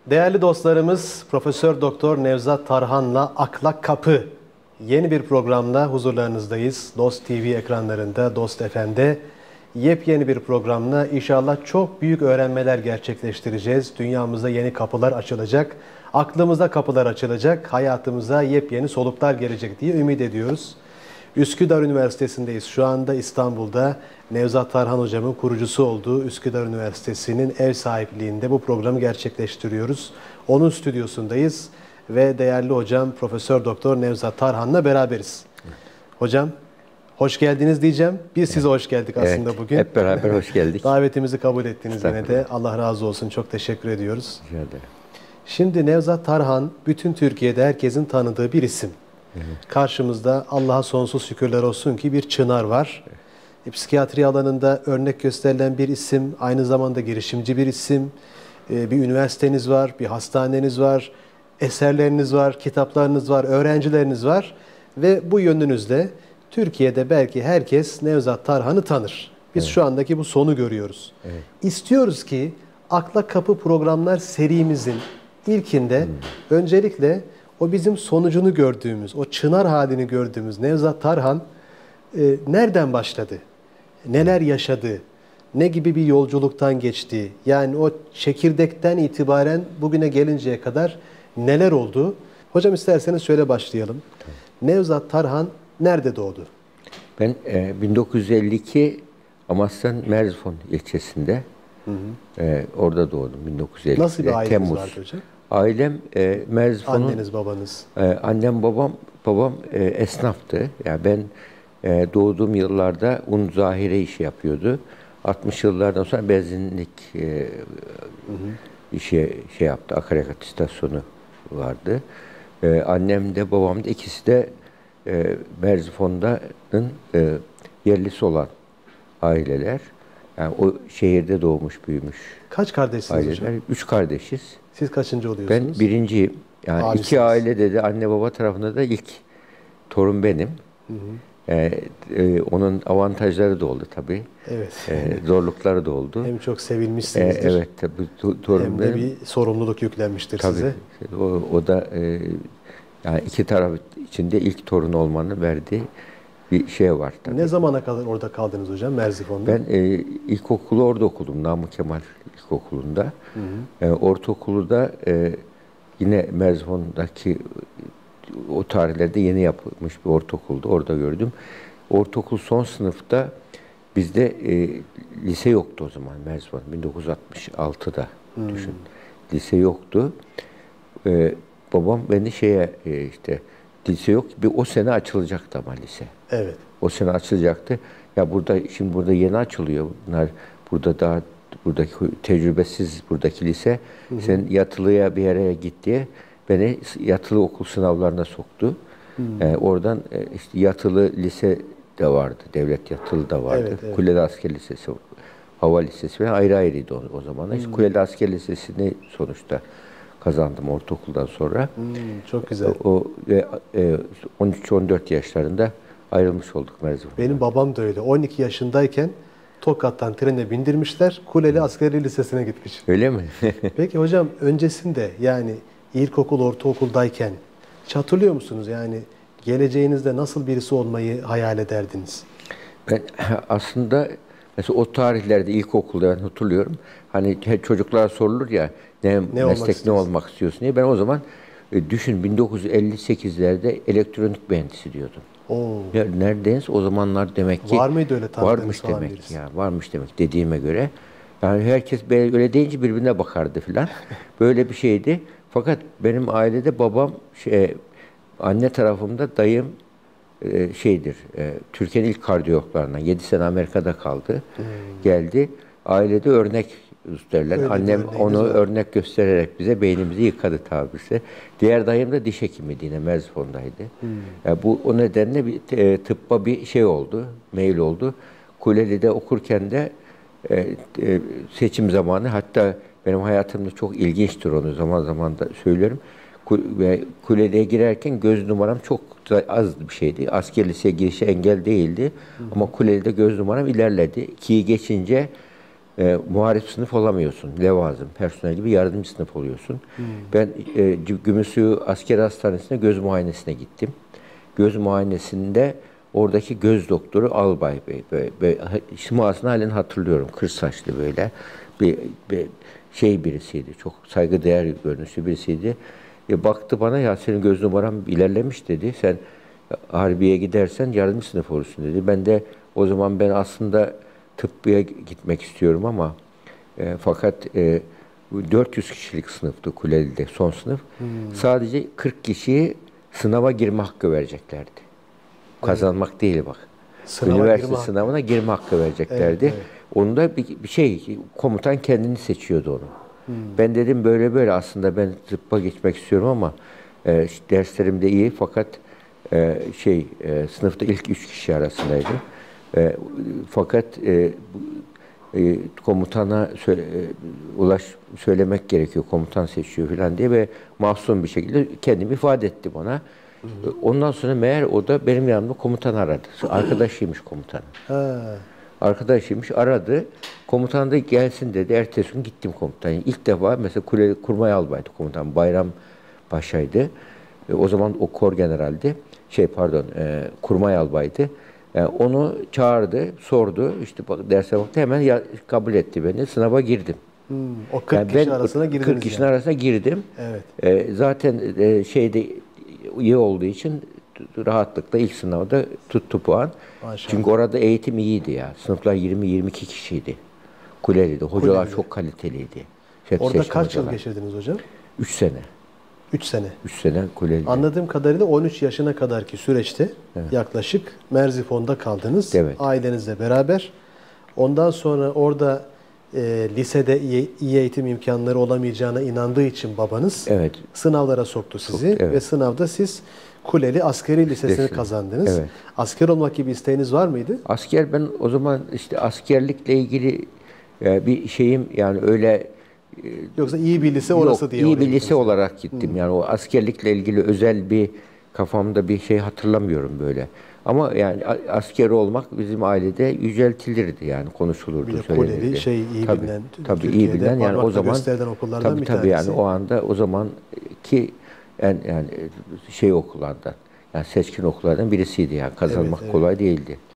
Değerli dostlarımız, Profesör Doktor Nevzat Tarhan'la Akla Kapı yeni bir programla huzurlarınızdayız. Dost TV ekranlarında, Dost FM'de yepyeni bir programla inşallah çok büyük öğrenmeler gerçekleştireceğiz. Dünyamıza yeni kapılar açılacak, aklımıza kapılar açılacak, hayatımıza yepyeni soluklar gelecek diye ümit ediyoruz. Üsküdar Üniversitesi'ndeyiz. Şu anda İstanbul'da Nevzat Tarhan hocamın kurucusu olduğu Üsküdar Üniversitesi'nin ev sahipliğinde bu programı gerçekleştiriyoruz. Onun stüdyosundayız ve değerli hocam Profesör Doktor Nevzat Tarhan'la beraberiz. Hocam hoş geldiniz diyeceğim. Biz size hoş geldik aslında bugün. Hep beraber hoş geldik. Davetimizi kabul ettiniz yine de. Allah razı olsun. Çok teşekkür ediyoruz. Rica ederim. Şimdi Nevzat Tarhan bütün Türkiye'de herkesin tanıdığı bir isim. Karşımızda Allah'a sonsuz şükürler olsun ki bir çınar var. Psikiyatri alanında örnek gösterilen bir isim, aynı zamanda girişimci bir isim. Bir üniversiteniz var, bir hastaneniz var, eserleriniz var, kitaplarınız var, öğrencileriniz var. Ve bu yönünüzde Türkiye'de belki herkes Nevzat Tarhan'ı tanır. Biz şu andaki bu sonu görüyoruz. İstiyoruz ki Akla Kapı programlar serimizin ilkinde öncelikle o bizim sonucunu gördüğümüz, o çınar halini gördüğümüz Nevzat Tarhan nereden başladı? Neler yaşadı? Ne gibi bir yolculuktan geçti? Yani o çekirdekten itibaren bugüne gelinceye kadar neler oldu? Hocam isterseniz şöyle başlayalım. Nevzat Tarhan nerede doğdu? Ben 1952 Amasya'nın Merzifon ilçesinde orada doğdum 1952'de. Nasıl bir aileniz Temmuz. vardı hocam? Ailem Merzifon'un... Anneniz, babanız? Annem, babam esnaftı. Yani ben doğduğum yıllarda un zahire işi yapıyordu. 60 yıllardan sonra benzinlik işe şey yaptı. Akaryakıt istasyonu vardı. Annem de babam da ikisi de Merzifon'un yerlisi olan aileler. Yani o şehirde doğmuş, büyümüş. Kaç kardeşsiniz aileler. hocam? 3 kardeşiz. Siz kaçıncı oluyorsunuz? Ben birinciyim. Yani Abisiniz. iki ailede de anne baba tarafında da ilk torun benim. Onun avantajları da oldu tabii. Evet. Zorlukları da oldu. Hem çok sevilmişsinizdir. Evet tabii torun hem de benim. bir sorumluluk yüklenmiştir Tabii, size. o da yani iki taraf içinde ilk torun olmanın verdiği bir şey var tabii. Ne zamana kadar orada kaldınız hocam Merzifon'da? Ben ilkokulu orada okudum. Namık Kemal İlkokulu'nda. Ortaokulu da yine Merzifon'daki o tarihlerde yeni yapılmış bir ortaokuldu. Orada gördüm. Ortaokul son sınıfta bizde lise yoktu o zaman Merzifon. 1966'da düşün. Lise yoktu. Babam beni işte lise yok. O sene açılacaktı ama lise. Evet. O sene açılacaktı. Ya şimdi burada yeni açılıyor. Bunlar buradaki tecrübesiz buradaki lise. Sen yatılıya bir yere git diye beni yatılı okul sınavlarına soktu. Oradan işte yatılı lise de vardı. Devlet yatılı da vardı. Evet, evet. Kuleli Asker Lisesi, Hava Lisesi falan ayrı ayrıydı o zaman. İşte Kuleli Asker Lisesi'ni sonuçta kazandım ortaokuldan sonra. Çok güzel. 13-14 yaşlarında ayrılmış olduk Merzifon'dan. Benim babam da öyle. 12 yaşındayken Tokat'tan trene bindirmişler. Kuleli Askeri Lisesi'ne gitmiş. Öyle mi? Peki hocam öncesinde yani ilkokul, ortaokuldayken hiç hatırlıyor musunuz? Yani geleceğinizde nasıl birisi olmayı hayal ederdiniz? Ben aslında mesela o tarihlerde ilkokulda ben hatırlıyorum. Hani çocuklara sorulur ya meslek ne olmak istiyorsun diye. Ben o zaman düşün 1958'lerde elektronik mühendisi diyordum. Neredeniz o zamanlar demek ki var mıydı öyle varmış demek birisi? Ya varmış demek dediğime göre. Yani herkes öyle deyince birbirine bakardı filan. Böyle bir şeydi. Fakat benim ailede babam anne tarafımda dayım Türkiye'nin ilk kardiyologlarından 7 sene Amerika'da kaldı. Geldi. Ailede örnek derler. Annem onu örnek göstererek bize beynimizi yıkadı tabirse. Diğer dayım da diş hekimiydi yine Merzifon'daydı. Yani o nedenle bir tıbba bir şey oldu, meyil oldu. Kuleli'de okurken de seçim zamanı hatta benim hayatımda çok ilginçtir onu zaman zaman da söylerim. Ve Kuleli'ye girerken göz numaram çok az bir şeydi. Asker liseye girişe engel değildi. Ama Kuleli'de göz numaram ilerledi. 2'yi geçince muharip sınıf olamıyorsun. Levazım, personel gibi yardımcı sınıf oluyorsun. Ben Gümüşsuyu Asker Hastanesi'ne göz muayenesine gittim. Göz muayenesinde oradaki göz doktoru Albay Bey. Böyle simasını halen hatırlıyorum. Kır saçlı böyle bir şey birisiydi. Çok saygıdeğer görünüşlü birisiydi. Baktı bana, ya senin göz numaran ilerlemiş dedi. Sen Harbiye'ye gidersen yardımcı sınıf olursun dedi. Ben de o zaman ben aslında tıbbiye gitmek istiyorum ama fakat 400 kişilik sınıftı Kuleli'de son sınıf. Sadece 40 kişiyi sınava girme hakkı vereceklerdi. Kazanmak değil bak. Üniversite sınavına girme hakkı vereceklerdi. Evet, evet. Onu da bir şey, komutan kendini seçiyordu onu. Ben dedim böyle aslında ben tıbba geçmek istiyorum ama derslerim de iyi fakat sınıfta ilk 3 kişi arasındaydım. Fakat komutana söylemek gerekiyor, komutan seçiyor falan diye ve masum bir şekilde kendimi ifade etti bana. Ondan sonra meğer o da benim yanımda komutan aradı. Arkadaşıymış komutan. Arkadaşıymış, aradı. Komutan da gelsin dedi. Ertesi gün gittim komutana. İlk defa mesela Kurmay Albay'dı komutan. Bayram Paşa'ydı. O zaman o kor generaldi. Kurmay Albay'dı. Onu çağırdı, sordu. İşte derse baktı, hemen kabul etti beni. Sınava girdim. O 40 kişi arasına girdiniz. 40 kişinin arasına girdim. Evet. Zaten iyi olduğu için rahatlıkla ilk sınavda tuttu puan. Maşallah. Çünkü orada eğitim iyiydi ya. Sınıflar 20-22 kişiydi. Kuleli'de. Hocalar çok kaliteliydi. Orada kaç yıl geçirdiniz hocam? 3 sene. 3 sene. 3 sene Kuleli'de. Anladığım kadarıyla 13 yaşına kadarki süreçte yaklaşık Merzifon'da kaldınız. Evet. Ailenizle beraber. Ondan sonra orada lisede iyi eğitim imkanları olamayacağına inandığı için babanız sınavlara soktu sizi. Ve sınavda siz Kuleli Askeri Lisesi'ni kazandınız. Evet. Asker olmak gibi isteğiniz var mıydı? Asker, ben o zaman işte askerlikle ilgili bir şeyim yani öyle. Yoksa iyi bir lise orası diye. İyi bir lise olarak gittim. Yani o askerlikle ilgili özel bir kafamda bir şey hatırlamıyorum böyle. Ama yani asker olmak bizim ailede yüceltilirdi yani, konuşulurdu, söylenirdi. Kuleli iyi bilinen. Tabii iyi bilinen yani o zaman tabii yani o anda o zamanki yani okullardan, yani seçkin okullardan birisiydi yani, kazanmak kolay değildi.